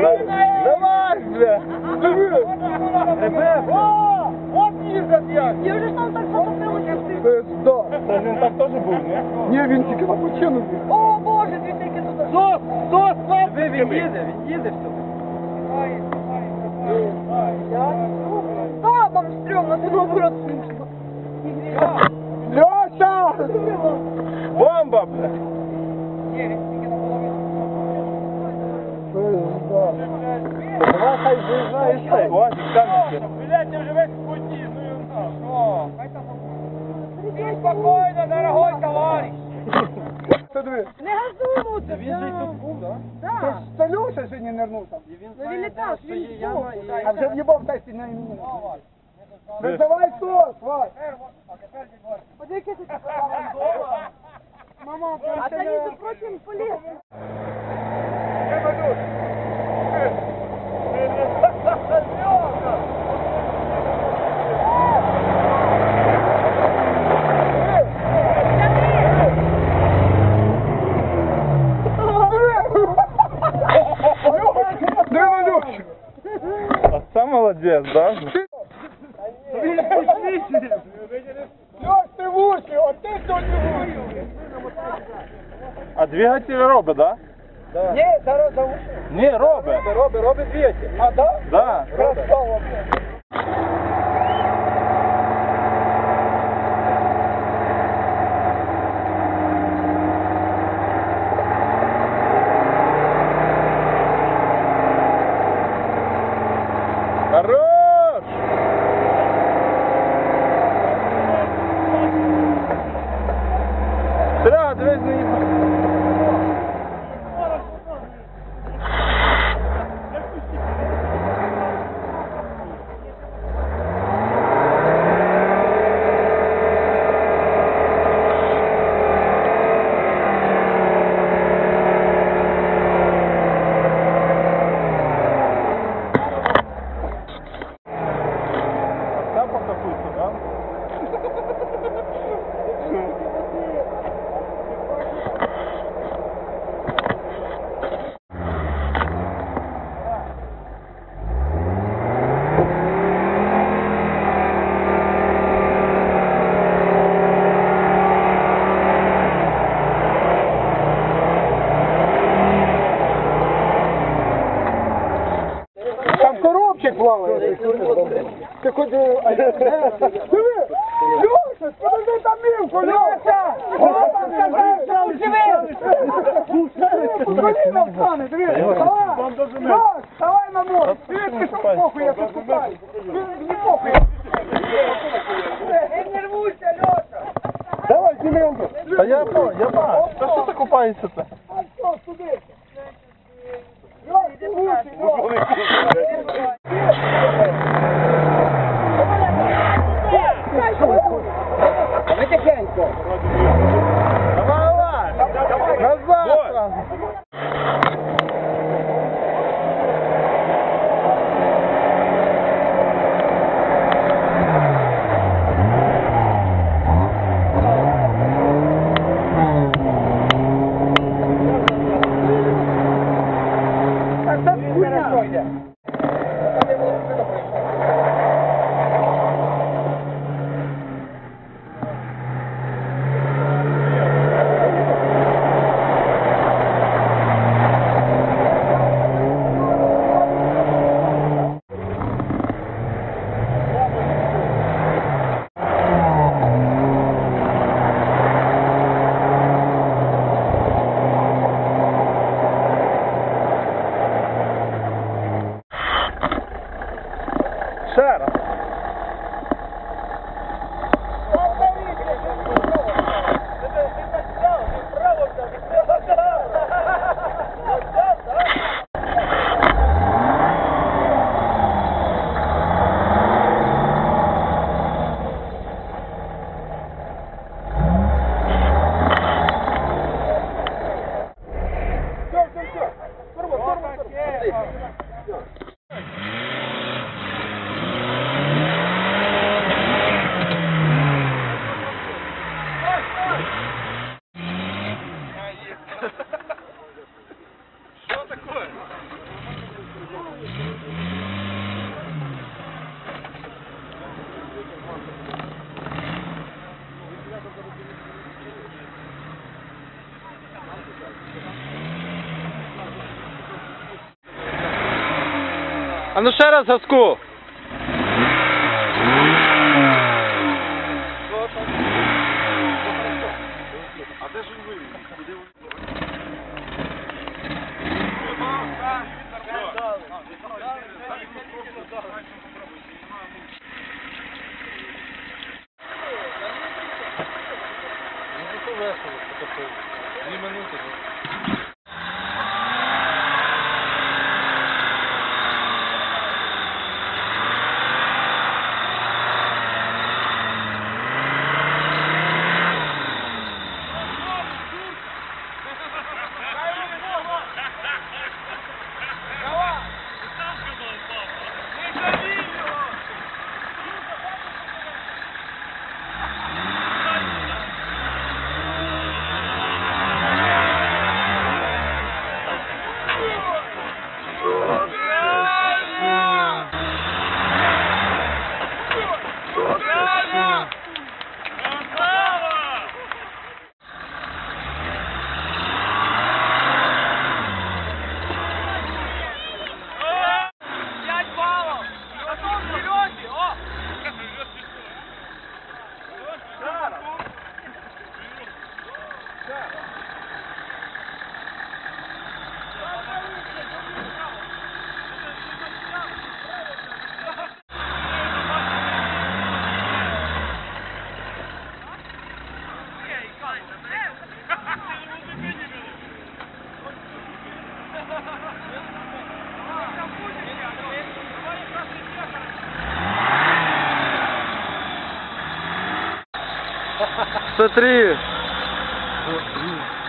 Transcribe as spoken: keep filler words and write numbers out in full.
Давай, бля! Ребята! О! От їздять як! Я вже там так потопилося всі. Пизда! Це ж він так теж був, ні? Ні, він тільки на почину був. О, Боже, дві тільки туди. Сос! Сос! Сос! Він їде, він їде все. Да, вам стрёмно, ти наоборот смішно. Льоша! Бомба, бля! Давай хай заїжджає цей. Вазик, камінь. Блядь, я вже весь в путі, ну і що? Ти спокійно, дорогой товариш! Це диви. Не газуй, це Він же й тут був, так? Так. Це Льоша сьогодні нернув там. Ну він не так, він був. А вже в'їбав тесті на імені. Визивай сос, Вась! Подивіться, це мама, а це не запротим поліз. Отца молодец, да? Лёш, ты в уши, вот ты что не в уши. А двигатель робить, да? Да. Не, за, за уши. Не, робить. Робить, робить двигатель. А, да? Да. Красава. Хорош! Стря, дивись на їх. Там коробчик плаває. Ти хоч... Диви! Льоша, подожди там мівку, Льоша! Коліна встане, диви! Льош, давай на ногу! Ти що похуй, я покупаю! Не похуй! Не нервуйся, Льоша! Давай, Дім'янко! Та я по, я по! Та що ти купаєшся-то? А що, туди? Льош, ти лучший, Льош! Витихенько! Давай, давай! Назад сразу! Ще раз. А ну ще раз газку. А де ж він вивів? Куди він? Дві минути. Смотри.